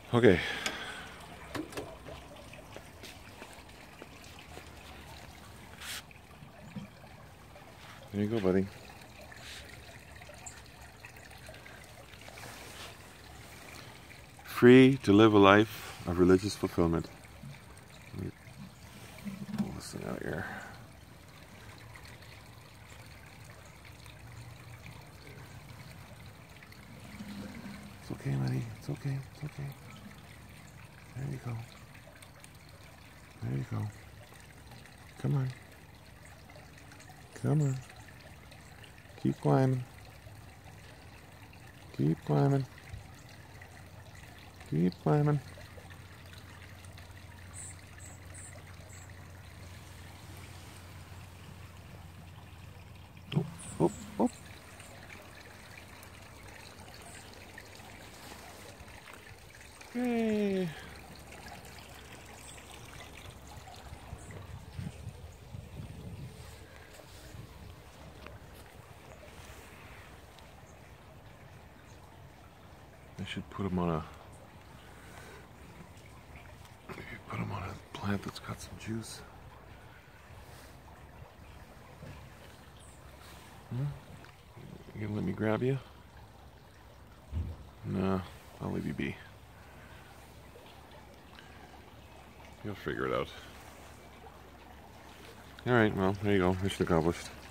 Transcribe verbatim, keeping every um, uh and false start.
Okay. There you go, buddy. Free to live a life of religious fulfillment. Let me pull this thing out here. It's okay, buddy. It's okay. It's okay. There you go. There you go. Come on. Come on. Keep climbing. Keep climbing. Keep climbing. Oh, oh, oh. Yay. I should put them on a maybe put them on a plant that's got some juice. Hmm? You gonna let me grab you? No, I'll leave you be. You'll figure it out. Alright, well, there you go. Mission accomplished.